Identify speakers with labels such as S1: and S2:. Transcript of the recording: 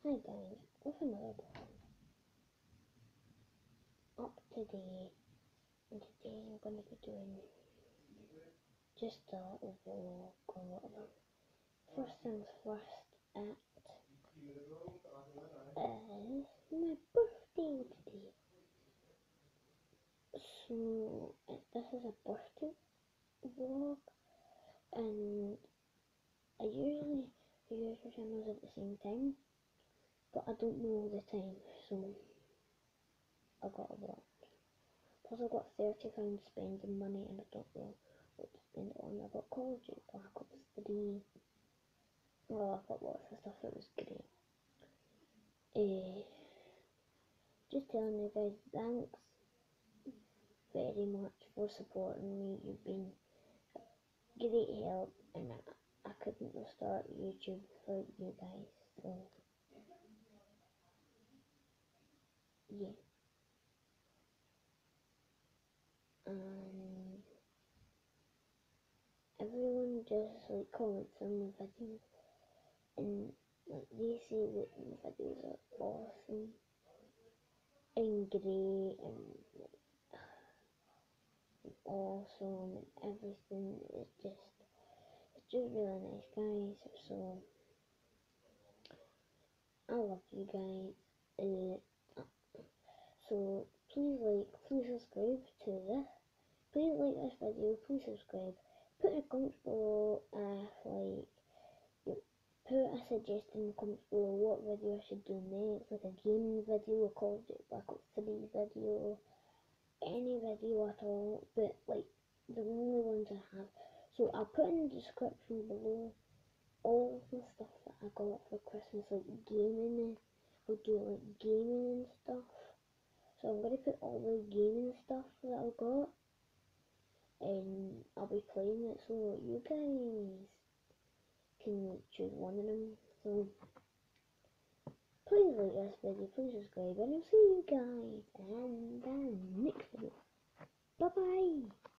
S1: Hi guys, with another vlog. Up today, and today I'm going to be doing just a little vlog or whatever. First things first, it is my birthday today. So, this is a birthday vlog, and I usually use your channels at the same time, but I don't know the time, so I got a vlog. Plus I got £30 spending money and I don't know what to spend it on. I got Call of Duty Black Ops 3. Well, I got lots of stuff, it was great. Just telling you guys, thanks very much for supporting me. You've been great help, and I couldn't have started YouTube without you guys, so yeah. And everyone just like comments on my videos, and like they say that my videos are awesome and great and awesome and everything. It's just really nice, guys. So I love you guys. So please subscribe to this. Please like this video. Please subscribe. Put in the comments below put a suggestion in the comments below what video I should do next, like a gaming video, a Call of Duty Black Ops 3 video, any video at all, but like the only ones I have. So I'll put in the description below all the stuff that I got for Christmas, like gaming. I'll do like gaming and stuff. So I'm gonna put all the gaming stuff that I got, and I'll be playing it. So you guys can like choose one of them. So please like this video, please subscribe, and I'll see you guys in the next video. Bye bye.